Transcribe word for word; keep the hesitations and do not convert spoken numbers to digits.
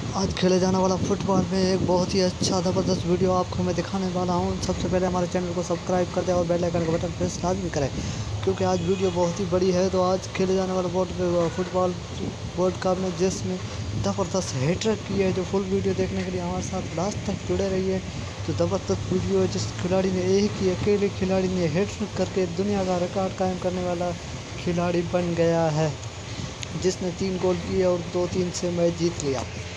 आज खेले जाने वाला फुटबॉल में एक बहुत ही अच्छा ज़बरदस्त वीडियो आपको मैं दिखाने वाला हूं। सबसे पहले हमारे चैनल को सब्सक्राइब कर दें और बेल आइकन का बटन प्रेस लाजमी करें, क्योंकि आज वीडियो बहुत ही बड़ी है। तो आज खेले जाने वाला वर्ल्ड फुटबॉल वर्ल्ड कप में जिसमें ज़बरदस्त हैट्रिक की है, जो फुल वीडियो देखने के लिए हमारे साथ लास्ट तक जुड़े रहिए। तो ज़बरदस्त वीडियो है जिस खिलाड़ी ने एक ही अकेले खिलाड़ी ने हैट्रिक करके दुनिया का रिकॉर्ड कायम करने वाला खिलाड़ी बन गया है, जिसने तीन गोल किए और दो तीन से मैच जीत लिया।